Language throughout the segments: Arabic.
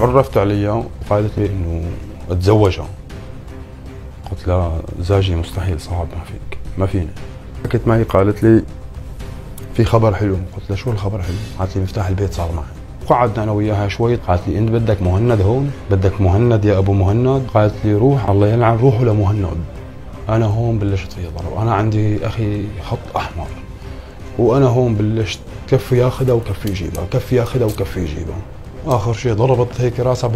تعرفت عليها وقالت لي انه اتزوجها. قلت لها زواجي مستحيل صعب، ما فيني. حكت معي قالت لي في خبر حلو. قلت لها شو الخبر حلو؟ قالت لي مفتاح البيت صار معي. قعدنا انا وياها شوي، قالت لي انت بدك مهند هون؟ بدك مهند يا ابو مهند؟ قالت لي روح الله يلعن روحه لمهند. انا هون بلشت في ضرب، انا عندي اخي خط احمر، وانا هون بلشت كفي ياخذها وكفي يجيبها، كفي ياخذها وكفي يجيبها. اخر شيء ضربت هيك راسها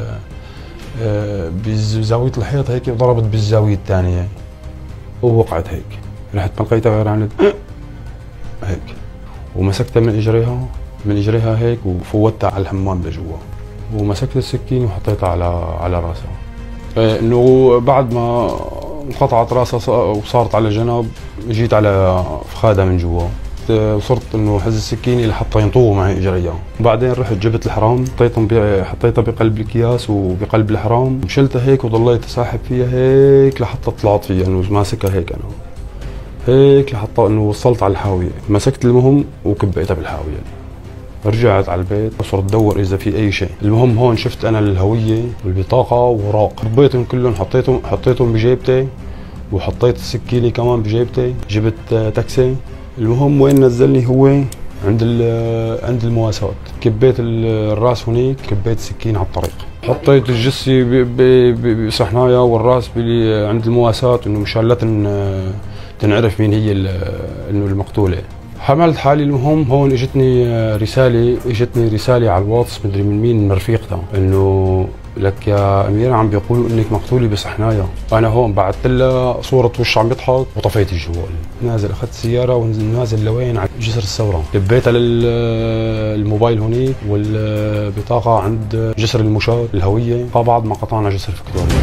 بزاويه الحيط هيك، وضربت بالزاويه الثانيه ووقعت هيك. رحت ما لقيتها غير عند هيك، ومسكتها من اجريها هيك وفوتها على الحمام لجوا، ومسكت السكين وحطيتها على راسها. انه بعد ما انقطعت راسها وصارت على جنب، جيت على فخادها من جوا، وصرت انه حز السكين لحتى ينطوه معي اجريها. بعدين رحت جبت الحرام، حطيتها بقلب الكياس وبقلب الحرام، وشلتها هيك وضليت اسحب فيها هيك لحتى طلعت فيها، انه ماسكها هيك انا هيك لحتى انه وصلت على الحاويه. مسكت المهم وكبيتها بالحاويه. رجعت على البيت وصرت ادور اذا في اي شيء. المهم هون شفت انا الهويه والبطاقه ووراق، خبيتهم كلهم، حطيتهم بجيبتي، وحطيت السكينه كمان بجيبتي. جبت تاكسي. المهم وين نزلني هو عند المواساة. كبيت الراس هنيك، كبيت السكين على الطريق، حطيت الجثه بصحنايا والراس عند المواساة، انه مشان لا تنعرف مين هي انه المقتوله. حملت حالي. المهم هون اجتني رساله على الواتس، مدري من مين، من رفيقتها، انه لك يا اميره عم بيقولوا انك مقتوله بصحنايا. انا هون بعثت لها صوره وش عم بيضحك وطفيت الجوال. نازل اخذت السياره ونازل لوين؟ على جسر الثوره. كبيتها للموبايل هونيك، والبطاقه عند جسر المشاة الهويه. بعد ما قطعنا جسر فيكتوريا.